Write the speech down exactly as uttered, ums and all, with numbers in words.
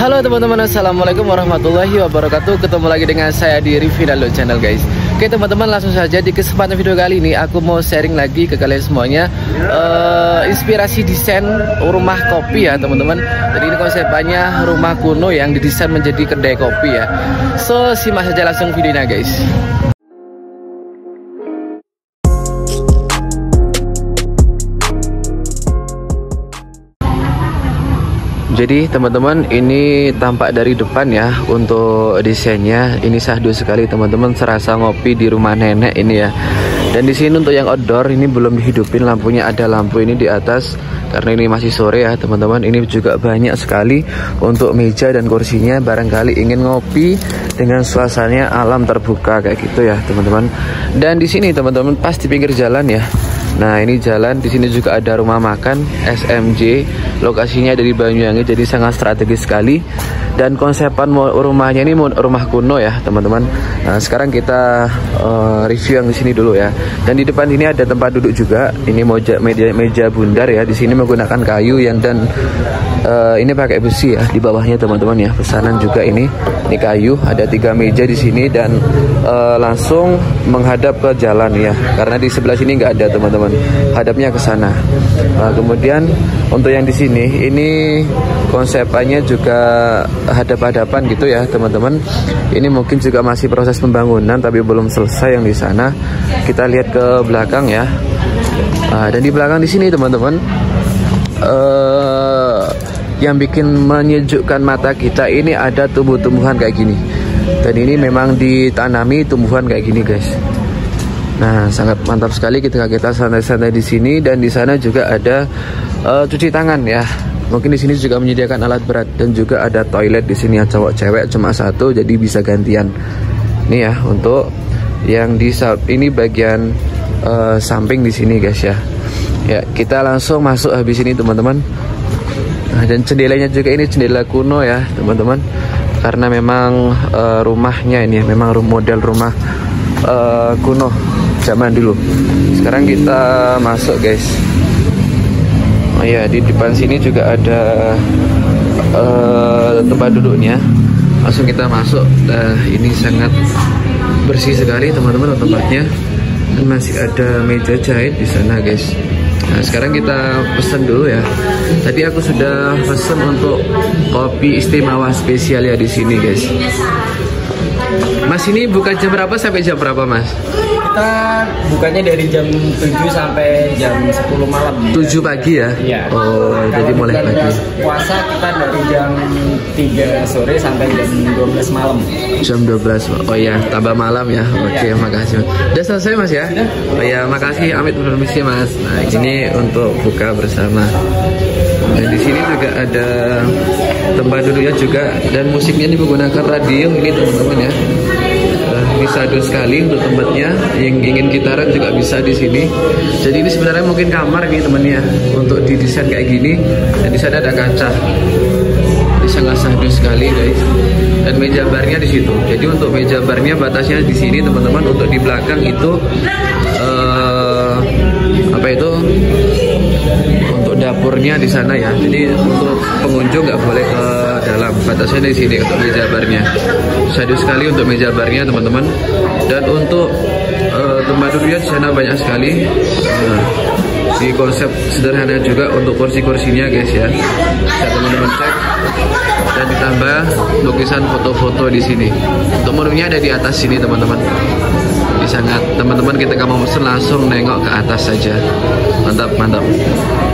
Halo teman-teman, assalamualaikum warahmatullahi wabarakatuh. Ketemu lagi dengan saya di Rivinalo Channel guys. Oke teman-teman, langsung saja di kesempatan video kali ini aku mau sharing lagi ke kalian semuanya uh, inspirasi desain rumah kopi ya teman-teman. Jadi ini konsepnya rumah kuno yang didesain menjadi kedai kopi ya. So simak saja langsung videonya guys. Jadi teman-teman, ini tampak dari depan ya untuk desainnya. Ini syahdu sekali teman-teman, serasa ngopi di rumah nenek ini ya. Dan di sini untuk yang outdoor ini belum dihidupin lampunya, ada lampu ini di atas karena ini masih sore ya teman-teman. Ini juga banyak sekali untuk meja dan kursinya, barangkali ingin ngopi dengan suasananya alam terbuka kayak gitu ya teman-teman. Dan di sini teman-teman pas di pinggir jalan ya. Nah ini jalan, di sini juga ada rumah makan S M J, lokasinya dari Banyuwangi, jadi sangat strategis sekali. Dan konsepan rumahnya ini rumah kuno ya teman-teman. Nah sekarang kita uh, review yang di sini dulu ya. Dan di depan ini ada tempat duduk juga. Ini meja meja, meja bundar ya. Di sini menggunakan kayu yang dan uh, ini pakai besi ya di bawahnya teman-teman ya. Pesanan juga ini, ini kayu. Ada tiga meja di sini dan uh, langsung menghadap ke jalan ya. Karena di sebelah sini nggak ada teman-teman. Hadapnya ke sana. Nah, kemudian untuk yang di sini ini konsepannya juga hadap-hadapan gitu ya teman-teman. Ini mungkin juga masih proses pembangunan tapi belum selesai yang di sana. Kita lihat ke belakang ya. Nah, dan di belakang di sini teman-teman, uh, yang bikin menyejukkan mata kita ini ada tumbuh-tumbuhan kayak gini. Dan ini memang ditanami tumbuhan kayak gini guys. Nah sangat mantap sekali ketika kita santai-santai di sini. Dan di sana juga ada uh, cuci tangan ya. Mungkin di sini juga menyediakan alat berat dan juga ada toilet di sini ya, cowok cewek cuma satu, jadi bisa gantian. Nih ya untuk yang di ini bagian uh, samping di sini guys ya. Ya kita langsung masuk habis ini teman-teman. Nah, dan jendelanya juga ini jendela kuno ya teman-teman. Karena memang uh, rumahnya ini ya, memang model rumah uh, kuno zaman dulu. Sekarang kita masuk guys. Oh ya, di depan sini juga ada uh, tempat duduknya. Langsung kita masuk. Nah, ini sangat bersih sekali teman-teman tempatnya. Dan masih ada meja jahit di sana guys. Nah, sekarang kita pesan dulu ya. Tadi aku sudah pesan untuk kopi istimewa spesial ya di sini guys. Mas ini buka jam berapa sampai jam berapa mas? Kita bukanya dari jam tujuh sampai jam sepuluh malam. tujuh pagi ya? Iya. Oh, kalau jadi mulai pagi. Puasa kita dari jam tiga sore sampai jam dua belas malam. Jam dua belas. Oh ya, tambah malam ya. Oke, ya. Makasih. Udah selesai mas ya? Sudah. Oh ya, makasih Amit permisi mas. Nah, ini untuk buka bersama. Dan di sini juga ada tempat duduknya juga, dan musiknya ini menggunakan radio ini teman-teman ya. Nah, ini sadu sekali untuk tempatnya. Yang ingin gitaran juga bisa di sini. Jadi ini sebenarnya mungkin kamar nih temennya untuk didesain kayak gini. Dan di sana ada kaca. Ini sangat sadu sekali guys. Dan meja barnya di situ. Jadi untuk meja barnya batasnya di sini teman-teman. Untuk di belakang itu uh, apa itu? Untuk dapurnya di sana ya. Jadi untuk pengunjung nggak boleh ke dalam. Batasnya di sini untuk meja barnya. Sadu sekali untuk meja barnya teman-teman. Dan untuk uh, tempat duduknya di sana banyak sekali. Nah, di konsep sederhana juga untuk kursi-kursinya guys ya. Bisa teman-teman cek. Dan ditambah lukisan foto-foto di sini. Untuk menunya ada di atas sini teman-teman. Jadi sangat teman-teman kita nggak mau pesen langsung nengok ke atas saja. Mantap mantap.